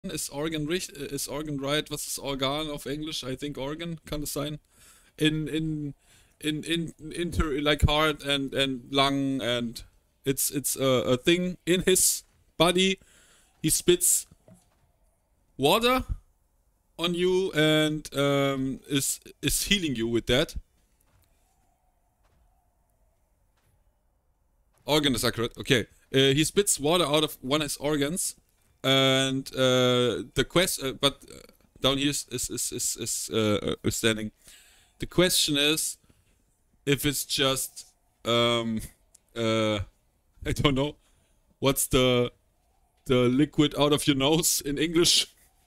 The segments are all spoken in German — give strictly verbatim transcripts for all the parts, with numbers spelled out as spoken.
Ist Organ, richt- ist Organ right? Was ist Organ auf Englisch? I think Organ, kann es sein? In, in, in, in, inter, like heart and, and lung and it's, it's a, a thing in his body. He spits water on you and um, is, is healing you with that. Organ is accurate, okay. Uh, he spits water out of one of his organs. And uh, the quest, uh, but uh, down here is is is is, is uh, uh, standing. The question is if it's just um uh I don't know what's the the liquid out of your nose in English.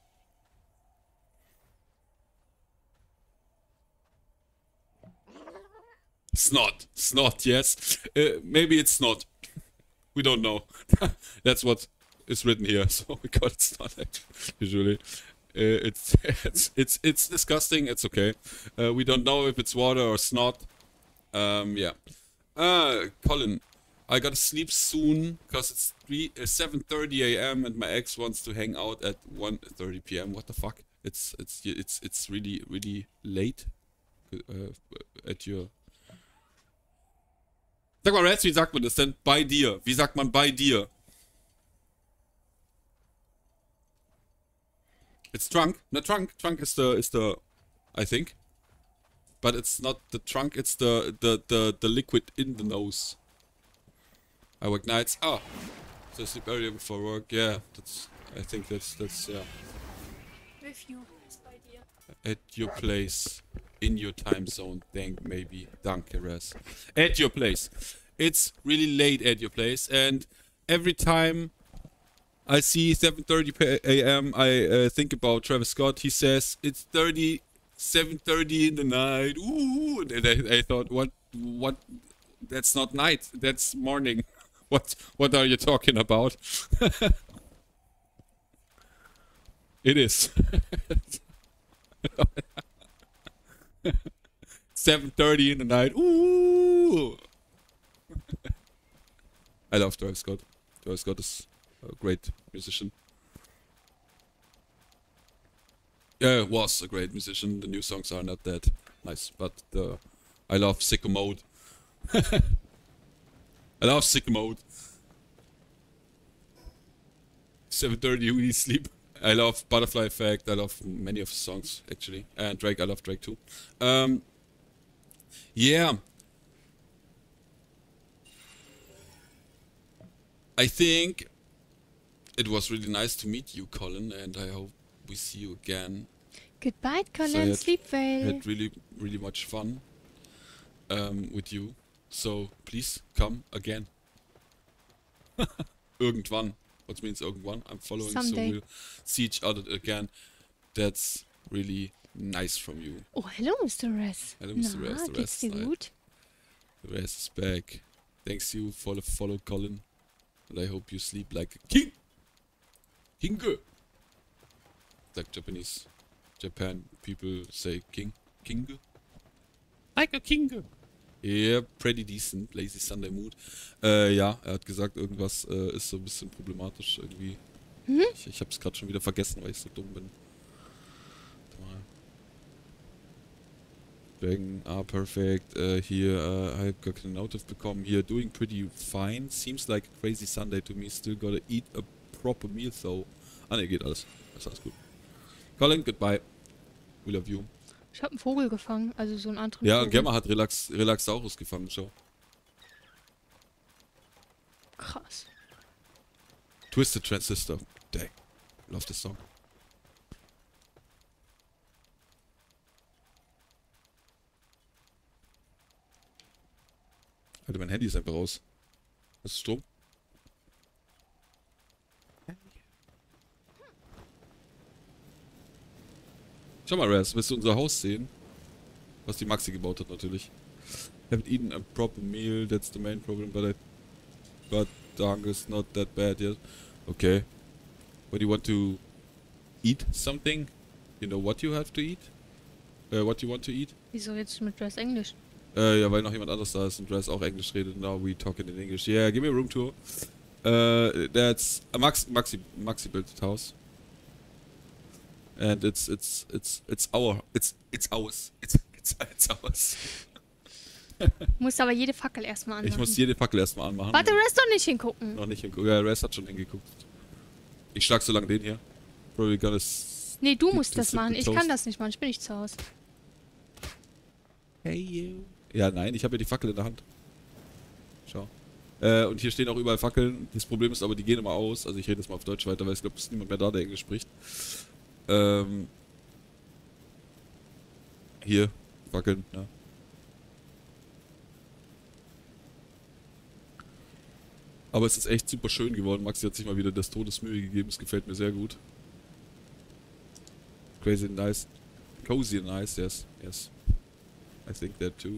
Snot, snot, yes. Uh, maybe it's snot. We don't know. That's what is written here, so we got it snot usually. Uh, it's it's it's it's disgusting. It's okay. Uh, we don't know if it's water or snot. Um, yeah. Uh, Colin, I gotta sleep soon because it's three uh, seven thirty a m and my ex wants to hang out at one thirty p m What the fuck? It's it's it's it's really really late. Uh, at your. Sag mal, Rats, wie sagt man das denn? Bei dir. Wie sagt man bei dir? It's trunk. No, trunk. Trunk is the is the, I think. But it's not the trunk. It's the the the the liquid in the nose. I work nights. Ah, so I sleep earlier before work. Yeah, that's. I think that's that's yeah. With you, bei dir. At your place, in your time zone. Thank maybe. Danke, Res. At your place. It's really late at your place, and every time I see seven thirty a m I uh, think about Travis Scott. He says it's thirty, seven thirty in the night. Ooh, and I, I thought, what, what? That's not night. That's morning. What, what are you talking about? It is. seven thirty in the night. Ooh. I love Travis Scott. Travis Scott is a great musician. Yeah, was a great musician. The new songs are not that nice, but the I love Sicko Mode. I love Sicko Mode. seven thirty, we need sleep. I love Butterfly Effect. I love many of his songs actually, and Drake. I love Drake too. Um, yeah. I think it was really nice to meet you, Colin, and I hope we see you again. Goodbye, So I Colin. had, Sleep well. had really, really much fun um, with you. So please come again. Irgendwann. What means irgendwann? I'm following, Someday. so we'll see each other again. That's really nice from you. Oh, hello, Mister Res. Hello, Mister Na, Res, the geht's Res dir is gut? The rest is back. Thanks you for the follow, Colin. And I hope you sleep like a king. Kinge. Like Japanese. Japan people say king. Kinge. Like a kinge. Yeah, pretty decent. Lazy Sunday Mood. Äh, ja, er hat gesagt, irgendwas äh, ist so ein bisschen problematisch irgendwie. Hm? Ich, ich hab's gerade schon wieder vergessen, weil ich so dumm bin. Warte mal. Dragon, ah, perfect. Uh, here, uh, I got an notif bekommen. Here, doing pretty fine. Seems like a crazy Sunday to me. Still gotta eat a proper meal, though. Ah, ne, geht alles. Das ist alles gut. Colin, goodbye. We love you. Ich habe einen Vogel gefangen, also so einen anderen Ja, Vogel. und Gemma hat Relax, Relaxaurus gefangen, schau. Krass. Twisted Transistor. Dang. Love this song. Alter, mein Handy ist einfach raus. Hast du Strom? Schau mal, Raz, willst du unser Haus sehen? Was die Maxi gebaut hat, natürlich. Haven't eaten a proper meal, that's the main problem, but I... But the hunger is not that bad yet. Okay. What do you want to... Eat something? You know what you have to eat? Uh, what you want to eat? Wieso jetzt mit Res Englisch? Äh, ja, weil noch jemand anderes da ist und Raz auch Englisch redet. Now we talking in English. Yeah, give me a room tour. Uh, that's a Max, Maxi, Maxi built house. And it's it's it's it's our it's it's ours. It's it's, it's ours. Musst aber jede Fackel erstmal anmachen. Ich muss jede Fackel erstmal anmachen. Warte, Rest doch nicht hingucken. Noch nicht hingucken. Ja, Rest hat schon hingeguckt. Ich schlag so lange den hier. Probably gonna s- Nee, du This musst das is machen. the Ich toast. kann das nicht machen. Ich bin nicht zu Hause. Hey you. Ja, nein, ich habe ja die Fackel in der Hand. Schau. Äh, und hier stehen auch überall Fackeln. Das Problem ist aber, die gehen immer aus. Also ich rede jetzt mal auf Deutsch weiter, weil ich glaube, es ist niemand mehr da, der Englisch spricht. Ähm. Hier, Fackeln, ja. Aber es ist echt super schön geworden. Maxi hat sich mal wieder des Todes Mühe gegeben. Es gefällt mir sehr gut. Crazy and nice. Cozy and nice, yes. Yes. I think that too.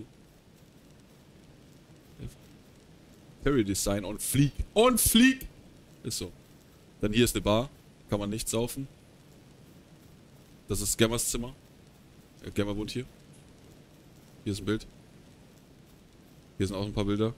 Interior Design on fleek. On fleek! Ist so. Dann hier ist eine Bar. Kann man nicht saufen. Das ist Gammers Zimmer. Äh, Gamma wohnt hier. Hier ist ein Bild. Hier sind auch ein paar Bilder.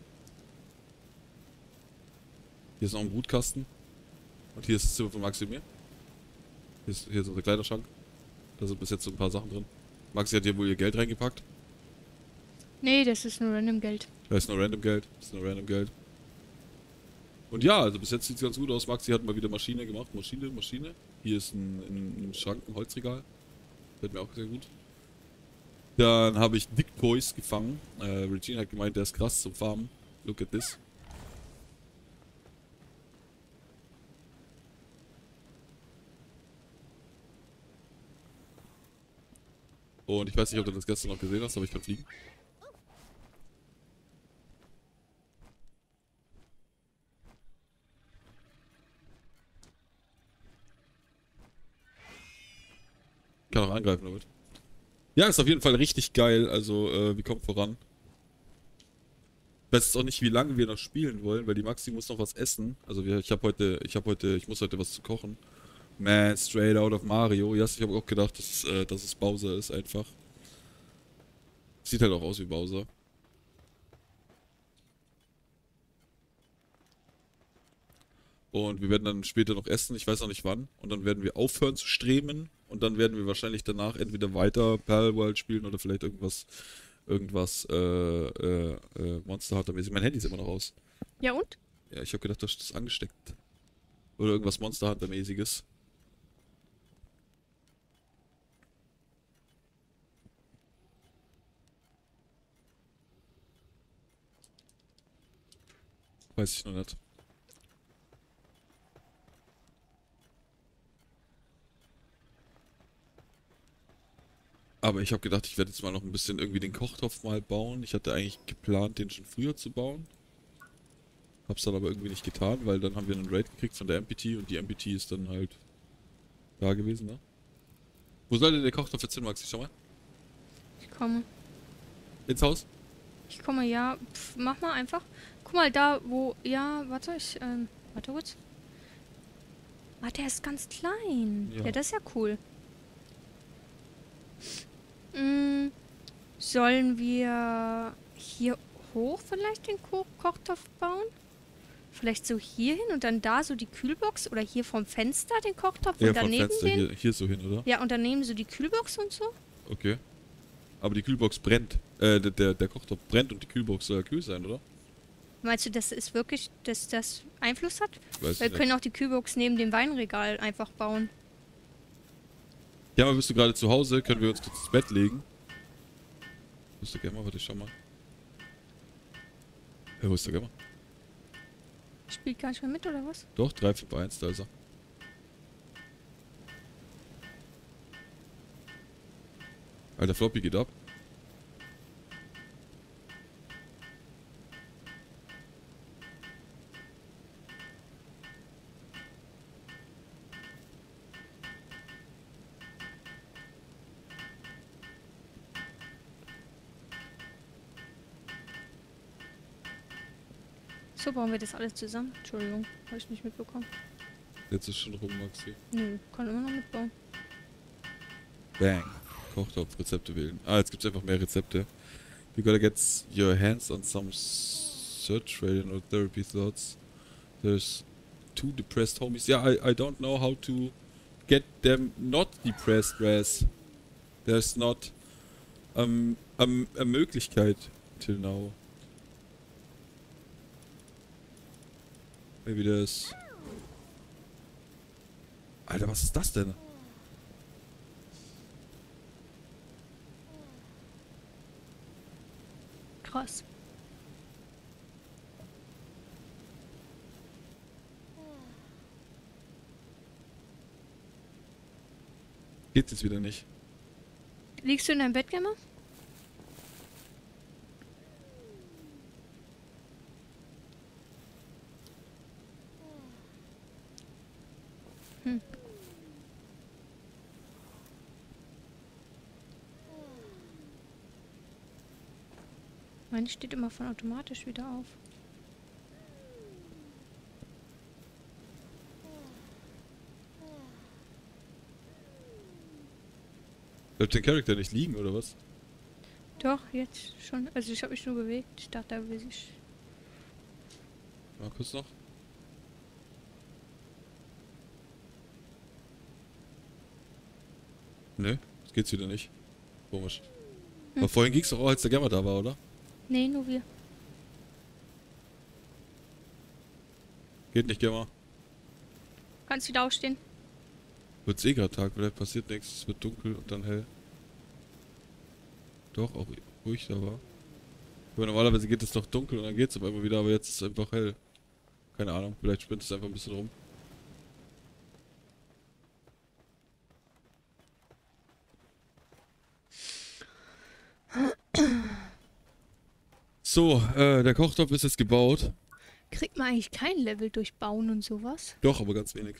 Hier ist noch ein Brutkasten. Und hier ist das Zimmer von Maxi und mir. Hier ist, hier ist unser Kleiderschrank. Da sind bis jetzt so ein paar Sachen drin. Maxi hat hier wohl ihr Geld reingepackt. Nee, das ist nur random Geld. Da ist nur random Geld. Das ist nur random Geld. Und ja, also bis jetzt sieht es ganz gut aus. Maxi hat mal wieder Maschine gemacht. Maschine, Maschine. Hier ist ein, ein, ein Schrank, ein Holzregal. Fällt mir auch sehr gut. Dann habe ich Dick Toys gefangen. Äh, Regina hat gemeint, der ist krass zum Farmen. Look at this. Und ich weiß nicht, ob du das gestern noch gesehen hast, aber ich kann fliegen. Kann auch angreifen damit. Ja, ist auf jeden Fall richtig geil. Also, äh, wir kommen voran. Ich weiß jetzt auch nicht, wie lange wir noch spielen wollen, weil die Maxi muss noch was essen. Also, wir, ich habe heute, ich habe heute, ich muss heute was zu kochen. Man, straight out of Mario. Ja, yes, ich habe auch gedacht, dass, äh, dass es Bowser ist einfach. Sieht halt auch aus wie Bowser. Und wir werden dann später noch essen, ich weiß noch nicht wann. Und dann werden wir aufhören zu streamen. Und dann werden wir wahrscheinlich danach entweder weiter Palworld spielen oder vielleicht irgendwas, irgendwas, äh, äh, äh, Monster Hunter mäßig. Mein Handy ist immer noch aus. Ja und? Ja, ich habe gedacht, das ist angesteckt. Oder irgendwas Monster Hunter mäßiges. Weiß ich noch nicht. Aber ich habe gedacht, ich werde jetzt mal noch ein bisschen irgendwie den Kochtopf mal bauen. Ich hatte eigentlich geplant, den schon früher zu bauen. Hab's dann aber irgendwie nicht getan, weil dann haben wir einen Raid gekriegt von der M P T und die M P T ist dann halt da gewesen, ne? Wo soll denn der Kochtopf jetzt hin, Maxi? Schau mal. Ich komme. Ins Haus? Ich komme, ja. Pff, mach mal einfach. Guck mal, da, wo... Ja, warte, ich... Ähm, warte kurz. Ah, der ist ganz klein. Ja. Ja, das ist ja cool. Mm, sollen wir hier hoch vielleicht den Ko Kochtopf bauen? Vielleicht so hier hin und dann da so die Kühlbox? Oder hier vom Fenster den Kochtopf Ja, und von daneben Fenster den? hier, hier so hin, oder? Ja, und daneben so die Kühlbox und so? Okay. Aber die Kühlbox brennt. Äh, der, der, der Kochtopf brennt und die Kühlbox soll ja kühl sein, oder? Meinst du, das ist wirklich, dass das Einfluss hat? Weiß Wir ich können nicht. auch die Kühlbox neben dem Weinregal einfach bauen. Ja, aber bist du gerade zu Hause? Können wir uns kurz ins Bett legen? Wo ist der Gamma? Warte, schau mal. Ja, wo ist der Gamma? Spielt gar nicht mehr mit, oder was? Doch, drei fünf eins, da ist er. Alter, Floppy geht ab. So bauen wir das alles zusammen. Entschuldigung, habe ich nicht mitbekommen. Jetzt ist schon rum, Maxi. Nö, kann immer noch mitbauen. Bang. Kochtopf, Rezepte wählen. Ah, jetzt gibt's einfach mehr Rezepte. You gotta get your hands on some search rating or therapy thoughts. There's two depressed homies. Yeah, I, I don't know how to get them not depressed, Raz. There's not um, um, a Möglichkeit till now. Maybe there's... Alter, was ist das denn? Krass. Geht jetzt wieder nicht. Liegst du in deinem Bett, Gemma? Hm. Meine steht immer von automatisch wieder auf. Bleibt den Charakter nicht liegen, oder was? Doch, jetzt schon. Also ich habe mich nur bewegt. Ich dachte, da will ich... Mal kurz noch. Ne, jetzt geht's wieder nicht. Komisch. Hm. Aber vorhin ging's doch auch, als der Gamma da war, oder? Nee, nur wir. Geht nicht, Gamma. Kannst wieder aufstehen. Wird's eh grad Tag, vielleicht passiert nichts, es wird dunkel und dann hell. Doch, auch ruhig da war. Aber normalerweise geht es doch dunkel und dann geht's aber immer wieder, aber jetzt ist es einfach hell. Keine Ahnung, vielleicht spinnt es einfach ein bisschen rum. So, äh, der Kochtopf ist jetzt gebaut. Kriegt man eigentlich kein Level durch Bauen und sowas? Doch, aber ganz wenig.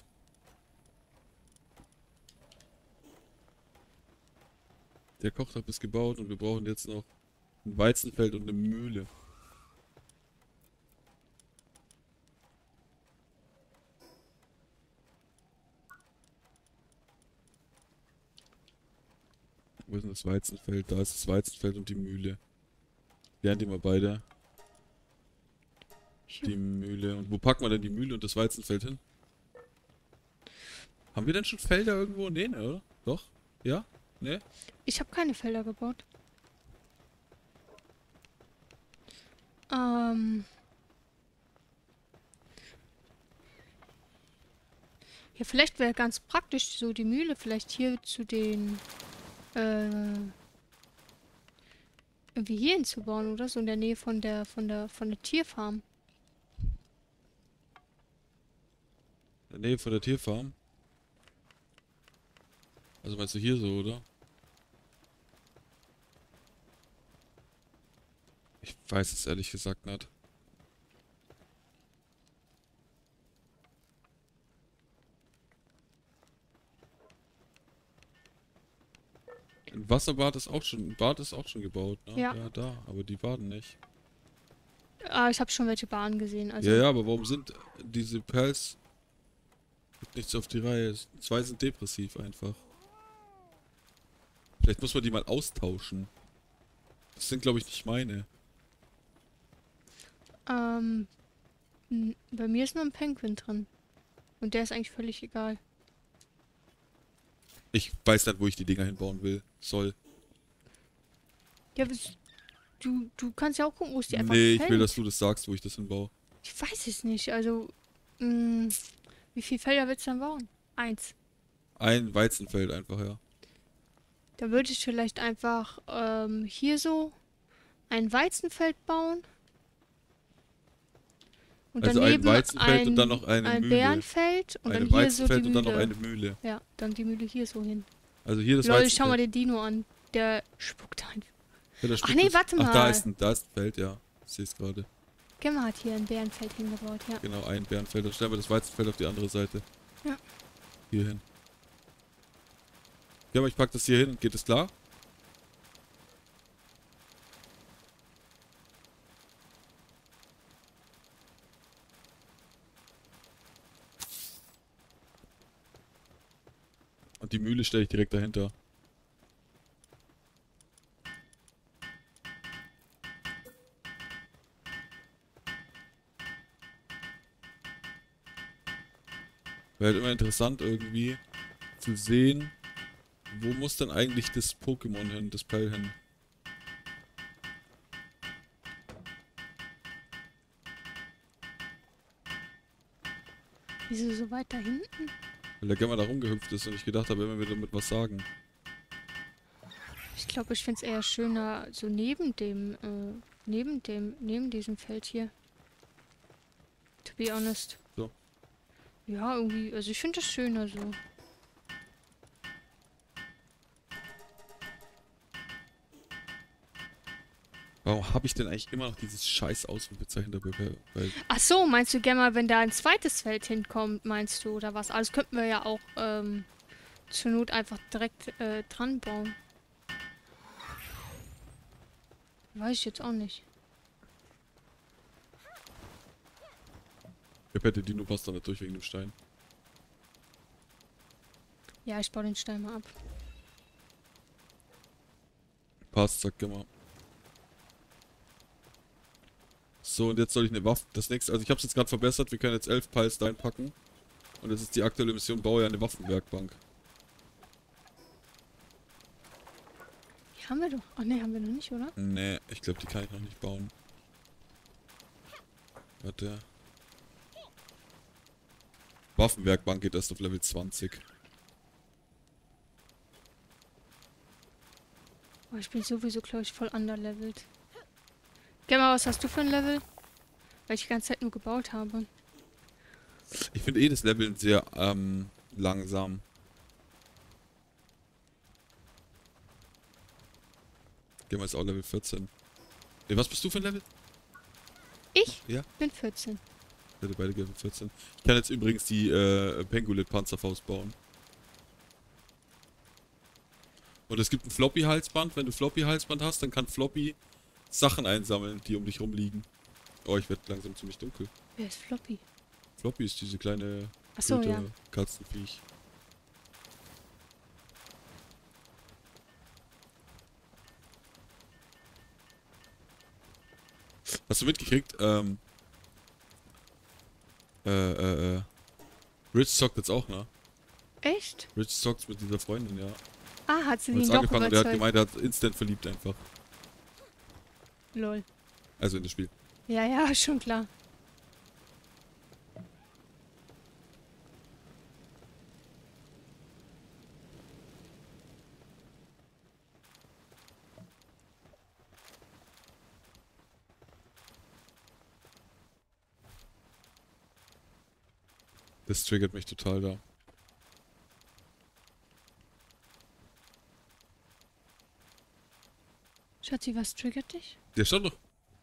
Der Kochtopf ist gebaut und wir brauchen jetzt noch ein Weizenfeld und eine Mühle. Wo ist denn das Weizenfeld? Da ist das Weizenfeld und die Mühle. Lernt ihr mal beide. Die Mühle. Und wo packen wir denn die Mühle und das Weizenfeld hin? Haben wir denn schon Felder irgendwo? Nee, ne, oder? Doch? Ja? Ne? Ich habe keine Felder gebaut. Ähm... Ja, vielleicht wäre ganz praktisch so die Mühle vielleicht hier zu den... Äh... irgendwie hier hinzubauen, oder? So in der Nähe von der, von der, von der Tierfarm. In der Nähe von der Tierfarm? Also meinst du hier so, oder? Ich weiß es ehrlich gesagt nicht. Ein Wasserbad ist auch schon, ein Bad ist auch schon gebaut, ne? Ja. Ja, da, aber die baden nicht. Ah, ich habe schon welche Bahnen gesehen. Also Ja, ja, aber warum sind diese Perls gibt nichts auf die Reihe? Zwei sind depressiv einfach. Vielleicht muss man die mal austauschen. Das sind, glaube ich, nicht meine. Ähm, n- bei mir ist nur ein Penguin drin. Und der ist eigentlich völlig egal. Ich weiß nicht, wo ich die Dinger hinbauen will. Soll. Ja, bis- du, du kannst ja auch gucken, wo es dir einfach Nee, ich gefällt. will, dass du das sagst, wo ich das hinbaue. Ich weiß es nicht. Also, mh, wie viele Felder willst du dann bauen? Eins. Ein Weizenfeld einfach, ja. Da würde ich vielleicht einfach ähm, hier so ein Weizenfeld bauen. Und Also ein daneben Weizenfeld und ein, dann noch eine ein Mühle. Bärenfeld und Ein dann hier so die Weizenfeld und dann noch Mühle. eine Mühle. Ja, dann die Mühle hier so hin. Also hier das Leute, Weizenfeld. schau mal den Dino an. Der spuckt einfach. Ja, da Ach spuckt nee, es- warte Ach, mal. da ist ein, da ist ein Feld, ja. Ich sehe es gerade. Gemma hat hier ein Bärenfeld hingebaut, ja. Genau, ein Bärenfeld. Dann stellen wir das Weizenfeld auf die andere Seite. Ja. Hier hin. Ja, aber ich pack das hier hin. Geht es klar? Und die Mühle stelle ich direkt dahinter. Wäre halt immer interessant irgendwie, zu sehen, wo muss denn eigentlich das Pokémon hin, das Pell hin? Wieso so weit da hinten? Weil der Gamma da rumgehüpft ist und ich gedacht habe, er wird damit was sagen. Ich glaube, ich finde es eher schöner, so neben dem, äh, neben dem, neben diesem Feld hier. To be honest. So. Ja, irgendwie, also ich finde das schöner so. Warum habe ich denn eigentlich immer noch dieses scheiß Ausrufezeichen dabei? Weil Ach so, meinst du, Gemma, wenn da ein zweites Feld hinkommt, meinst du, oder was? Alles könnten wir ja auch, ähm, zur Not einfach direkt, äh, dran bauen. Weiß ich jetzt auch nicht. ich hätte Dino passt da nicht durch wegen dem Stein. Ja, ich baue den Stein mal ab. Passt, sagt Gamma. So, und jetzt soll ich eine Waffe. Das nächste, also ich habe es jetzt gerade verbessert. Wir können jetzt elf Piles da einpacken. Und das ist die aktuelle Mission: Baue ja eine Waffenwerkbank. Die haben wir doch. Ach ne, haben wir noch nicht, oder? Nee, ich glaube, die kann ich noch nicht bauen. Warte. Waffenwerkbank geht erst auf Level zwanzig. Oh, ich bin sowieso, glaube ich, voll underlevelt. Gemma, was hast du für ein Level? Weil ich die ganze Zeit nur gebaut habe. Ich finde eh das Leveln sehr ähm, langsam. Gehen wir jetzt auch Level vierzehn. Ey, was bist du für ein Level? Ich Ja. bin vierzehn. Ich hatte beide Level vierzehn. Ich kann jetzt übrigens die äh, Pengulit Panzerfaust bauen. Und es gibt ein Floppy-Halsband. Wenn du Floppy-Halsband hast, dann kann Floppy Sachen einsammeln, die um dich rumliegen. Oh, ich werde langsam ziemlich dunkel. Wer ist Floppy? Floppy ist diese kleine Ach so, rote ja. Katzenviech. Hast du mitgekriegt? Ähm. Äh, äh, äh. Rich zockt jetzt auch, ne? Echt? Rich zockt mit dieser Freundin, ja. Ah, hat sie Und den jetzt doch angefangen und er hat überzeugt. gemeint, er hat instant verliebt einfach. Lol. Also in das Spiel. Ja, ja, schon klar. Das triggert mich total da. Schatzi, was triggert dich? Der stand doch.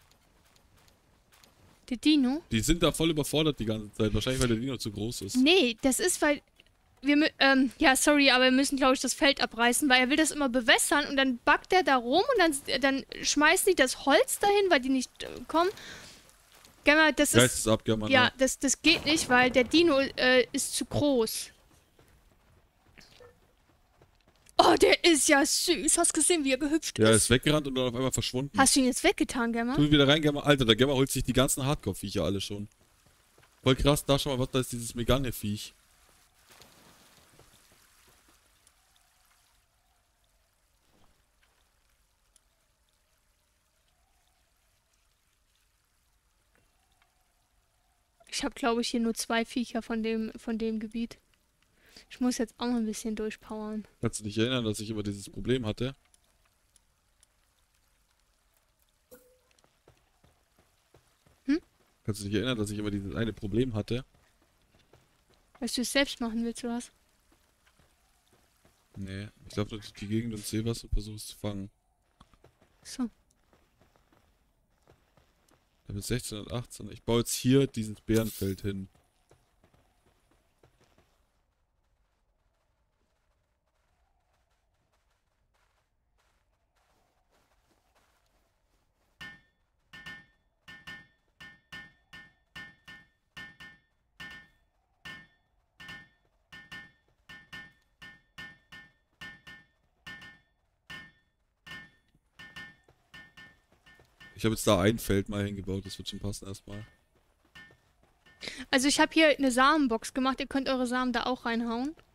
Der Dino? Die sind da voll überfordert die ganze Zeit. Wahrscheinlich, weil der Dino zu groß ist. Nee, das ist, weil wir, mü- ähm, ja, sorry, aber wir müssen, glaube ich, das Feld abreißen, weil er will das immer bewässern und dann backt er da rum und dann, dann schmeißen die das Holz dahin, weil die nicht äh, kommen. Gemma, das ist, Geistesabgammer, ja, ne? das, das geht nicht, weil der Dino äh, ist zu groß. Oh, der ist ja süß. Hast gesehen, wie er gehüpft Ja, er ist? ist weggerannt und dann auf einmal verschwunden. Hast du ihn jetzt weggetan, Gemma? Tu ihn wieder rein, Gamma. Alter, der Gamma holt sich die ganzen Hardcore-Viecher alle schon. Voll krass, da schau mal, was da ist, dieses Megane-Viech. Ich habe, glaube ich, hier nur zwei Viecher von dem, von dem Gebiet. Ich muss jetzt auch mal ein bisschen durchpowern. Kannst du dich erinnern, dass ich immer dieses Problem hatte? Hm? Kannst du dich erinnern, dass ich immer dieses eine Problem hatte? Dass du es selbst machen willst, oder was? Nee, ich laufe durch die Gegend und sehe was und versuche es zu fangen. So. Level sechzehn und achtzehn. Ich baue jetzt hier dieses Bärenfeld hin. Ich habe jetzt da ein Feld mal hingebaut, das wird schon passen erstmal. Also ich habe hier eine Samenbox gemacht. Ihr könnt eure Samen da auch reinhauen.